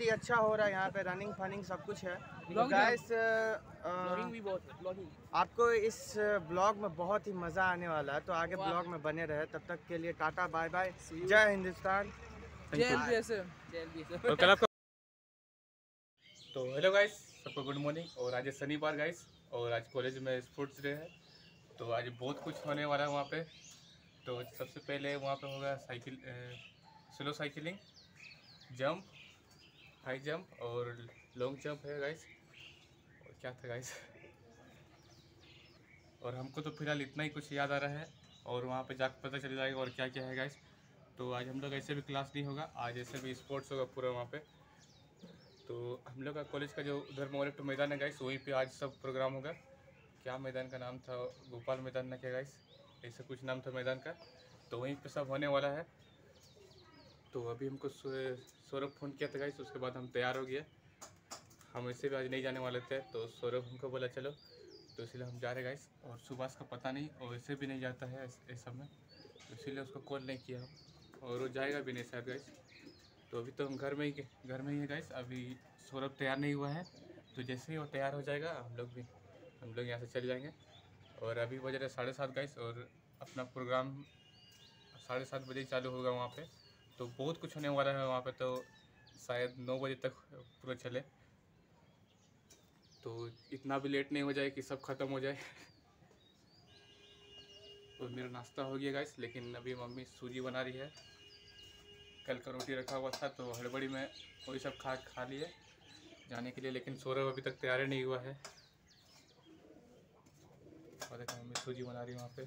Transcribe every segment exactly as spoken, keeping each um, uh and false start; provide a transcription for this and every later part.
ही अच्छा हो रहा है यहाँ पे, रनिंग फनिंग सब कुछ है। तो गाइस ब्लॉगिंग भी बहुत है, ब्लॉगिंग आपको इस ब्लॉग में बहुत ही मज़ा आने वाला है, तो आगे ब्लॉग में बने रहे। तब तक के लिए टाटा बाय बाय, जय हिंदुस्तान, जय एलबीएस। तो हेलो गाइस, सबको गुड मॉर्निंग। और आज शनिवार गाइस, और आज कॉलेज में स्पोर्ट्स डे है, तो आज बहुत कुछ होने वाला है वहाँ पे। तो सबसे पहले वहाँ पे होगा cycle, slow cycling, jump, high jump और लॉन्ग जंप है गाइस। और क्या था गाइस, और हमको तो फिलहाल इतना ही कुछ याद आ रहा है, और वहाँ पे जाकर पता चल जाएगा और क्या क्या है गाइस। तो आज हम लोग ऐसे भी क्लास नहीं होगा, आज ऐसे भी स्पोर्ट्स होगा पूरा वहाँ पे। तो हम लोग का कॉलेज का जो उधर मोरेट मैदान है गाइस, वहीं पे आज सब प्रोग्राम होगा। क्या मैदान का नाम था, गोपाल मैदान ना क्या गाइस, ऐसा कुछ नाम था मैदान का। तो वहीं पे सब होने वाला है। तो अभी हमको सौरभ फ़ोन किया था गाइस, उसके बाद हम तैयार हो गए। हम ऐसे भी आज नहीं जाने वाले थे, तो सौरभ हमको बोला चलो, तो इसलिए हम जा रहे गाइस। और सुभाष का पता नहीं, और ऐसे भी नहीं जाता है इस समय, तो इसीलिए उसको कॉल नहीं किया हम, और वो जाएगा भी नहीं शायद गाइस। तो अभी तो हम घर में ही घर में ही है गाइस। अभी सौरभ तैयार नहीं हुआ है, तो जैसे ही वो तैयार हो जाएगा हम लोग भी हम लोग यहाँ से चले जाएंगे। और अभी बज रहे साढ़े सात गाइस, और अपना प्रोग्राम साढ़े सात बजे चालू होगा वहाँ पे। तो बहुत कुछ होने वाला है वहाँ पे, तो शायद नौ बजे तक पूरा चले, तो इतना भी लेट नहीं हो जाए कि सब ख़त्म हो जाए। तो मेरा नाश्ता हो गया गाइस, लेकिन अभी मम्मी सूजी बना रही है। कल का रोटी रखा हुआ था, तो हड़बड़ी में वही सब खा खा लिए जाने के लिए। लेकिन सौरभ अभी तक तैयार नहीं हुआ है, और देखो मम्मी सूजी बना रही है वहाँ पे।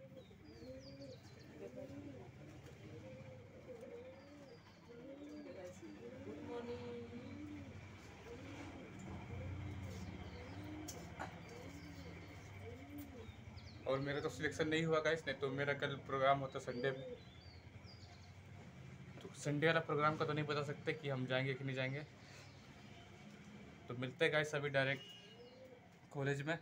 और मेरा तो सिलेक्शन नहीं हुआ गाइस, नहीं तो मेरा कल प्रोग्राम होता संडे में। तो संडे वाला प्रोग्राम का तो नहीं बता सकते कि हम जाएंगे कि नहीं जाएंगे। तो मिलते हैं गाइस अभी डायरेक्ट कॉलेज में।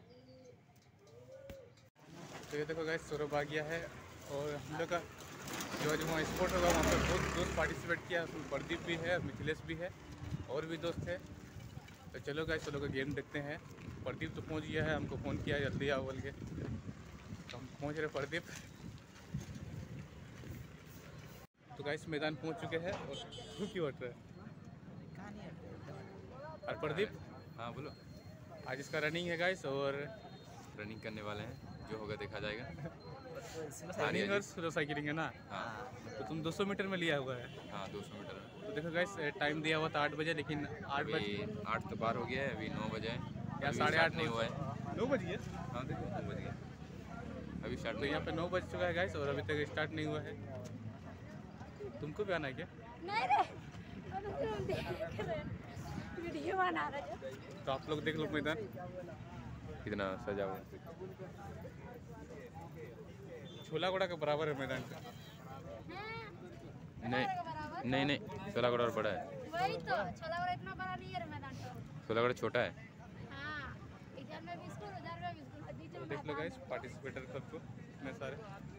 तो ये देखो गाइस, सौरभ आ गया है, और हम लोग का जो आज वहाँ स्पोर्ट होगा वहाँ पर बहुत दोस्त पार्टिसिपेट किया। उसमें प्रदीप भी है, मिथिलेश भी है, और भी दोस्त है। तो चलो गाइस, चलो का गेम देखते हैं। प्रदीप तो पहुँच गया है, हमको फ़ोन किया जल्दी आओ बोल के, तो हम पहुँच रहे प्रदीप। तो गाइस मैदान पहुँच चुके हैं, और तू क्यों हट रहा है? और प्रदीप, हाँ बोलो। आज इसका रनिंग है गाइस, और रनिंग करने वाले हैं, जो होगा देखा जाएगा। रनिंग और स्लो साइकिलिंग है ना? हाँ तो तुम दो सौ मीटर में लिया हुआ है। हाँ दो सौ मीटर है। तो देखो गाइस, टाइम दिया हुआ था आठ बजे, लेकिन आठ बजे अभी आठ तो पार हो गया है, अभी नौ बजे है। या अभी साढ़े स्टार्ट आठ नहीं हुआ है। नौ बजे है। हाँ देखो नौ बज गया, अभी स्टार्ट तो नहीं यहाँ हुआ। पे नौ बज चुका है गाइस, और अभी तक स्टार्ट नहीं हुआ है। तुमको भी आना है क्या? नहीं रे, वीडियो बना रहा है। तो आप लोग देख लो मैदान कितना सजा हुआ। छोला गोड़ा के बराबर है मैदान का। नहीं नहीं नहीं, सोलागढ़ और बड़ा है। वही तो छोला बड़ा इतना बड़ा नहीं है मैदान तो। सोलागढ़ छोटा है। हाँ, इधर में भी स्कूल, उधर में भी स्कूल, बीच में देख लो गाइस, पार्टिसिपेटर सबको इतने सारे।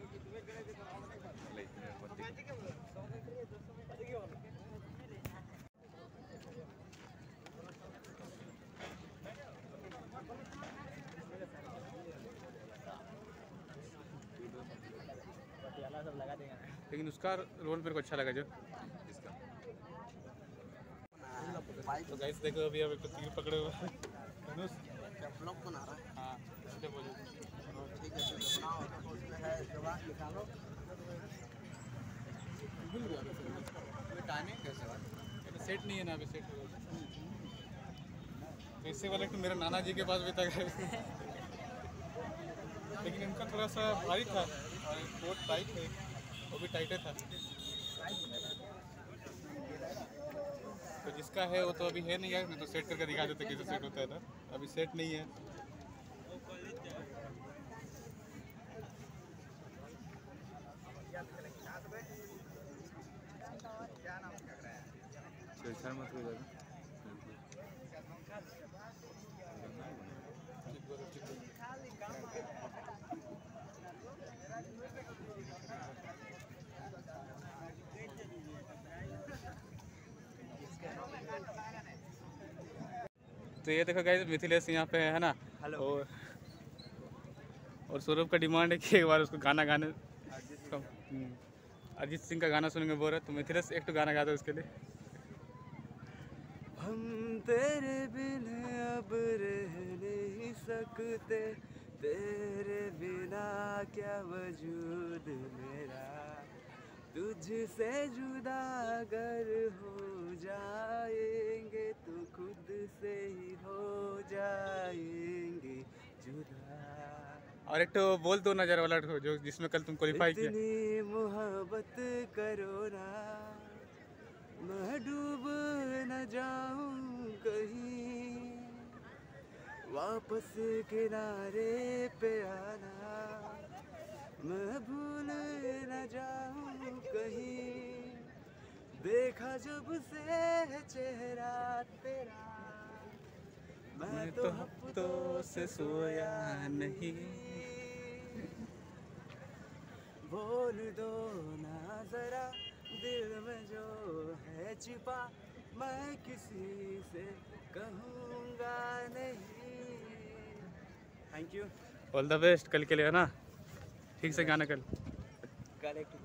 लेकिन उसका रोल मेरे को अच्छा लगा जो। तो गाइस देखो, अभी अभी तो तीर पकड़े हुए हैं। धनुष ब्लॉग बना रहा है। हाँ इसलिए बोलो ठीक है, तो बनाओ, उसमें है जवाब निकालो। भूल गया अभी टाइमिंग कैसे हुआ? ये सेट नहीं है ना, अभी सेट होगा। तो इससे वाले तो मेरे नाना जी के पास भी था, लेकिन इनका थोड़ा सा भारी था, बहुत टाइट है, वो भी टाइटे था। तो जिसका है वो तो अभी है नहीं है, मैं तो सेट करके दिखा देते कैसे सेट होता है था। अभी सेट नहीं है। छेड़छाड़ मत हो जाएगा। तो ये देखो गाइस मिथिलेश यहाँ पे है ना। हेलो। और और सौरभ का डिमांड है कि एक बार उसको गाना गाने अरिजीत सिंह का गाना सुनेंगे बोल रहे, तो मिथिलेश एक तो गाना गा दो उसके लिए। हम तेरे बिन अब रह नहीं सकते, तेरे बिना क्या वजूद मेरा, तुझसे जुदा अगर हो जाएंगे तो खुद से ही हो जाएंगे जुदा। और एक तो बोल दो नजर वाला ठो, जो जिसमें कल तुम क्वालिफाई किया। इतनी मोहब्बत करो ना, मैं डूब न जाऊं कहीं, वापस किनारे पे आना, मैं भूल न जाऊं कहीं, देखा जब से चेहरा तेरा, मैं तो हफ्तों से सोया नहीं, बोल दो ना जरा दिल में जो है छिपा, मैं किसी से कहूँगा नहीं। Thank you. All the best कल के लिए, है ना। ठीक से गाना कल। कल एक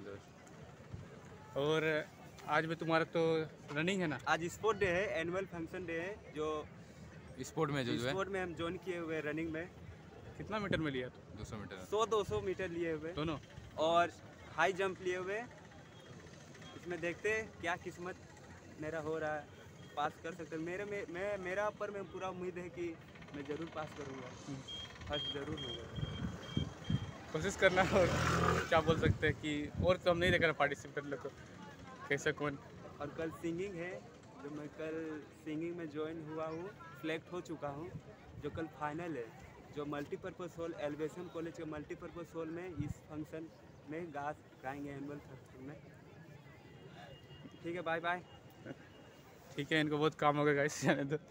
और आज भी तुम्हारा तो रनिंग है ना। आज स्पोर्ट डे है, एनुअल फंक्शन डे है, जो स्पोर्ट में जो जो है स्पोर्ट में हम ज्वाइन किए हुए रनिंग में। कितना मीटर में लिया तो? दो सौ मीटर सौ दो सौ मीटर लिए हुए दोनों, और हाई जंप लिए हुए। इसमें देखते हैं क्या किस्मत मेरा हो रहा है, पास कर सकते हैं। मेरे में मैं मेरा ऊपर में पूरा उम्मीद है कि मैं ज़रूर पास करूँगा, फर्स्ट ज़रूर होगा। कोशिश करना। और क्या बोल सकते हैं कि और तो हम नहीं देख रहे पार्टिसिपेट लोग को कैसा कौन। और कल सिंगिंग है, जो मैं कल सिंगिंग में ज्वाइन हुआ हूँ, सिलेक्ट हो चुका हूँ, जो कल फाइनल है, जो मल्टीपर्पज़ हॉल एलिवेशन कॉलेज के मल्टीपर्पज़ हॉल में इस फंक्शन में गा गाएंगे एनुअल फंक्शन में। ठीक है, बाय बाय। ठीक है, इनको बहुत काम होगा गाइस, जाने दो।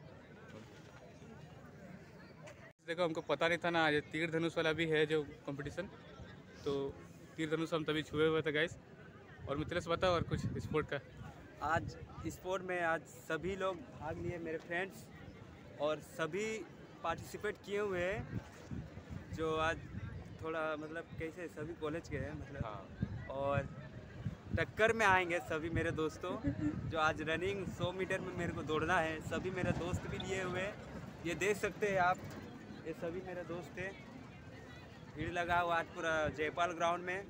देखो हमको पता नहीं था ना, आज तीर धनुष वाला भी है जो कंपटीशन, तो तीर धनुष हम तभी छुए हुए थे गाइस। और मिथिलेश बताओ और कुछ स्पोर्ट का। आज स्पोर्ट में आज सभी लोग भाग लिए, मेरे फ्रेंड्स, और सभी पार्टिसिपेट किए हुए हैं, जो आज थोड़ा मतलब कैसे सभी कॉलेज के हैं मतलब। हाँ। और टक्कर में आएंगे सभी मेरे दोस्तों, जो आज रनिंग सौ मीटर में मेरे को दौड़ना है। सभी मेरे दोस्त भी लिए हुए हैं, ये देख सकते हैं आप, ये सभी मेरे दोस्त हैं। भीड़ लगा हुआ आज पूरा जयपाल ग्राउंड में।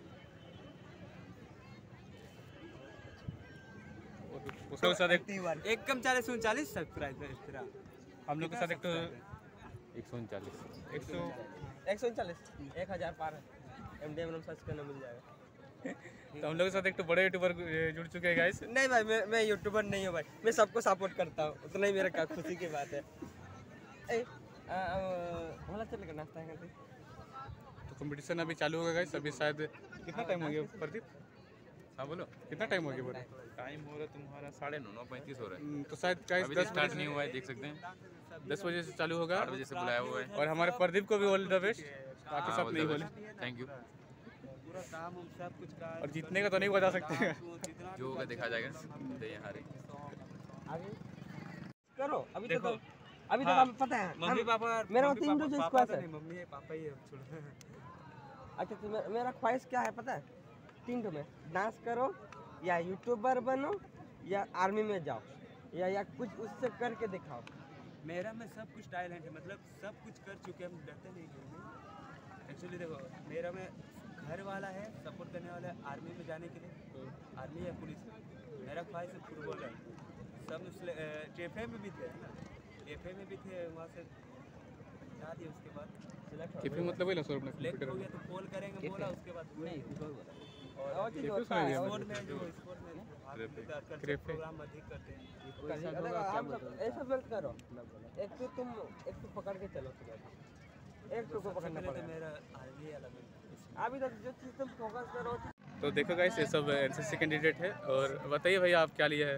उसके साथ एक एक कम चालीस उनचालीस सब्सक्राइबर इस तरह हम लोग के साथ एक तो एक सौ उनचालीस एक सौ एक सौ उनचालीस एक हज़ार पार है। एम डी एम सर्च करना मिल जाएगा। तो हम लोग के साथ एक तो बड़े यूट्यूबर जुड़ चुके हैं गाइस। नहीं भाई, मैं मैं यूट्यूबर नहीं हूँ भाई, मैं सबको सपोर्ट करता हूँ, उतना ही मेरा का खुशी की बात है। ए, आ, आ, भला चलेगा नाश्ता है करते। तो कंपटीशन अभी चालू होगा गाइस। अभी शायद कितना टाइम हो गया प्रदीप? हाँ बोलो। कितना टाइम हो गया बोलो? टाइम हो रहा है तुम्हारा साढ़े नौ नौ पैंतीस हो रहा है। तो शायद गाइस अभी दस स्टार्ट बजे नहीं हुआ है, देख सकते हैं। दस बजे से चालू होगा। आठ बजे से बुलाया हुआ है। और हमारे प्रदीप को भी ऑल द बेस्ट। बाकी हाँ, सब all नहीं the बोले, best। Thank you. पूरा काम उम सब कुछ का और जीतने का तो नहीं बता सकते हैं। जो होगा देखा जाएगा। दे हारे आगे करो। अभी देखो, तो अभी हाँ, तो हमें पता है। मम्मी हम- पापा मेरा मम्मी तीन पापा- रोज पापा स्क्वाश तो है। नहीं, मम्मी है, पापा ही है, छोड़ो। अच्छा तो मे- मेरा ख्वाहिश क्या है पता है? तीन टो में डांस करो, या यूट्यूबर बनो, या आर्मी में जाओ, या या कुछ उससे करके दिखाओ। मेरा में सब कुछ टैलेंट है, मतलब सब कुछ कर चुके, हम डरते नहीं करेंगे। एक्चुअली देखो, मेरा में घर वाला है सपोर्ट करने वाला है आर्मी में जाने के लिए, आर्मी या पुलिस में। मेरा ख्वाहिश है फुटबॉलर। सब टेफे में भी थे ना, टेफे में भी थे, वहाँ से हटा दिए। उसके बाद सिलेक्ट किफी मतलब है ना सौरभ ने सिलेक्ट हो गया तो कॉल करेंगे बोला, उसके बाद हुए। और चीज़ किफी होता है, समझ स्पोर्ट में जो स्पोर्ट में भाग लेकर कल्चरल प्रोग्राम अधिक करते हैं। देखो, हम सब ऐसा मत करो। एक तो तुम एक तो पकड़ के चलो, एक तो को सबसे पकड़ना पहले तो पड़ेगा। मेरा आर्मी वाला में अभी तो जो चीज़ तुम फोकस करो। तो देखो गाइस, ये सब एनसीसी कैंडिडेट है। और बताइए भैया आप क्या लिए है?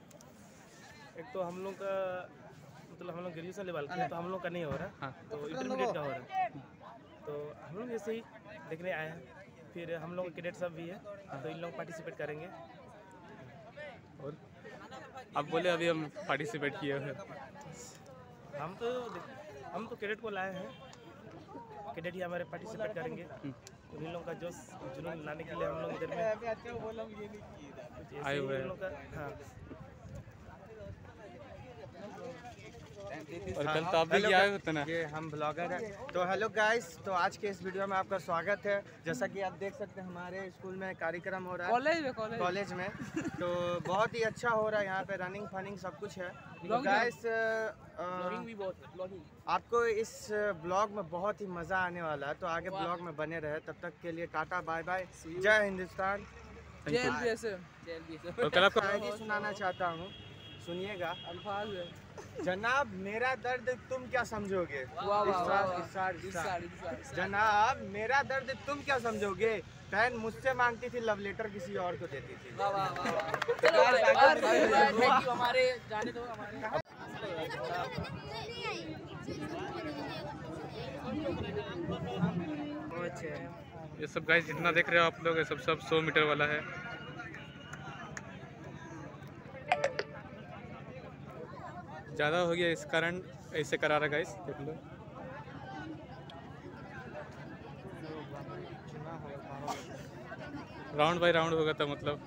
एक तो हम लोग का मतलब हम लोग ग्रेजुएशन लेवल के हैं, तो हम लोग का नहीं हो रहा, हाँ। तो इंटरमीडिएट का हो रहा है। तो हम लोग जैसे ही देखने आए हैं। फिर हम लोग कैडेट सब भी है, तो इन लोग पार्टिसिपेट करेंगे। और अब बोले अभी हम पार्टिसिपेट किए हैं। हम तो हम तो कैडेट को लाए हैं, कैडेट ही हमारे पार्टिसिपेट करेंगे। उन्हीं लोगों का जोश जुनून लाने के लिए हम लोग इधर में आए हुए हैं। लोग का हाँ और कल तो आप भी आए होते ना। ये हम ब्लॉगर हैं। तो हेलो गाइस, तो आज के इस वीडियो में आपका स्वागत है। जैसा कि आप देख सकते हैं हमारे स्कूल में कार्यक्रम हो रहा है, कॉलेज में कॉलेज कॉलेज में तो बहुत ही अच्छा हो रहा है। यहाँ पे रनिंग फनिंग सब कुछ है। तो गाइस आपको इस ब्लॉग में बहुत ही मज़ा आने वाला है, तो आगे ब्लॉग में बने रहे। तब तक के लिए टाटा बाय बाय, जय हिंदुस्तान। और कल आपका शायरी सुनाना चाहता हूँ, सुनिएगा। अल्फाज जनाब मेरा दर्द तुम क्या समझोगे, इरशाद, इरशाद, इरशाद। जनाब मेरा दर्द तुम क्या समझोगे, बहन मुझसे मांगती थी लव लेटर किसी और को देती थी। हमारे जाने दो हमारे ये सब गाइस जितना देख रहे हो आप लोग, ये सब सब सौ मीटर वाला है। ज़्यादा हो गया इस कारण ऐसे करा रहा गाइस, देख लो। राउंड बाय राउंड होगा था मतलब।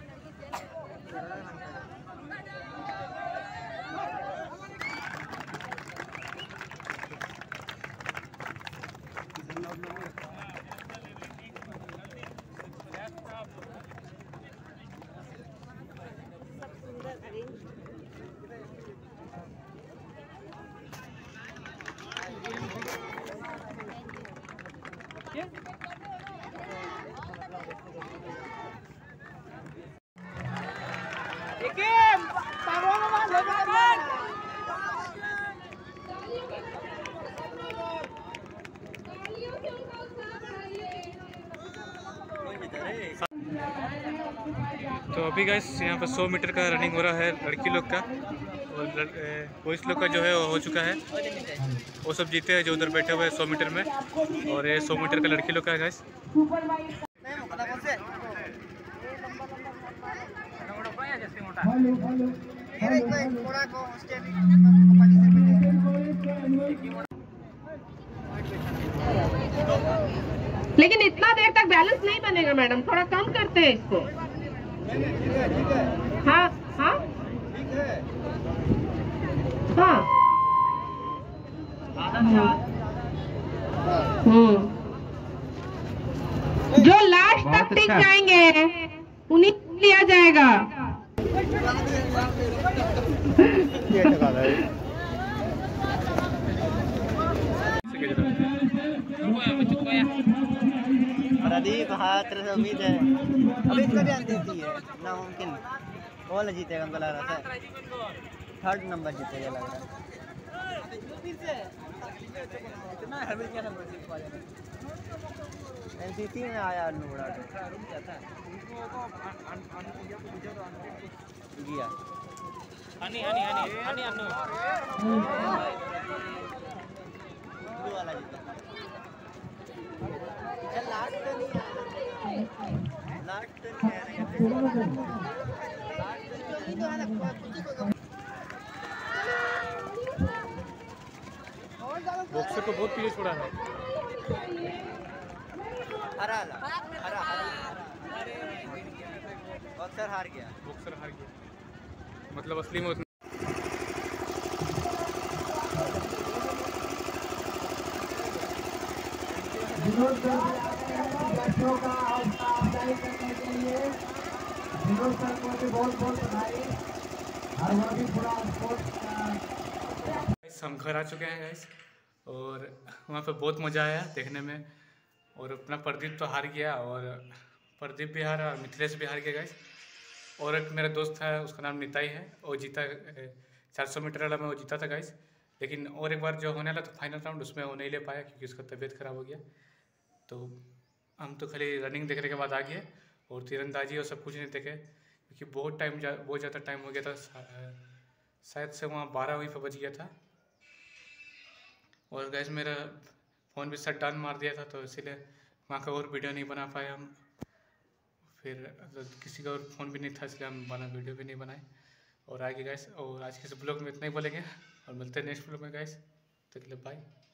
तो अभी गाइस यहाँ पर सौ मीटर का रनिंग हो रहा है लड़की लोग का, और बॉयज़ लोग का जो है वो हो चुका है। वो सब जीते हैं जो उधर बैठे हुए हैं सौ मीटर में, और ये सौ मीटर का लड़की लोग का है गाइस। लेकिन इतना देर तक बैलेंस नहीं बनेगा मैडम, थोड़ा कम करते हैं इसको। हाँ हाँ हाँ हम्म जो लास्ट तक टिक जाएंगे उन्हीं को लिया जाएगा। प्रदीप हाथ से उम्मीद है अभी इसको ध्यान देती है, नामुमकिन वो न जीतेगा हमको लग रहा था। थर्ड नंबर जीतेगा लग रहा है। एनसीसी में आया नूरा गया हनी हनी हनी हनी अनु वाला जीता। लास्ट तो नहीं है, लास्ट तो नहीं है। बॉक्सर को बहुत पीछे छोड़ा है। हरा हरा हरा बॉक्सर हार गया, बॉक्सर हार गया मतलब असली में उतना हम घर आ चुके हैं गाइस, और वहाँ पे बहुत मज़ा आया देखने में। और अपना प्रदीप तो हार गया, और प्रदीप भी हारा, मिथिलेश भी हार गया गाइस। और एक मेरा दोस्त है, उसका नाम निताई है, वो जीता चार सौ मीटर वाला में वो जीता था गाइस। लेकिन और एक बार जो होने वाला था फाइनल राउंड, उसमें वो नहीं ले पाया क्योंकि उसका तबीयत ख़राब हो गया। तो हम तो खाली रनिंग देखने के बाद आ गए, और तीरंदाजी और सब कुछ नहीं देखे क्योंकि बहुत टाइम जा बहुत ज़्यादा टाइम हो गया था, शायद से वहाँ बारह वहीं पर बज गया था। और गैस मेरा फ़ोन भी शट डाउन मार दिया था, तो इसीलिए वहाँ का और वीडियो नहीं बना पाए हम। फिर किसी का और फ़ोन भी नहीं था, इसलिए हम बना वीडियो भी नहीं बनाए। और आगे गाइस, और आज के इस ब्लॉग में इतना ही बोलेंगे और मिलते हैं नेक्स्ट ब्लॉग में गाइस। तक के लिए बाय।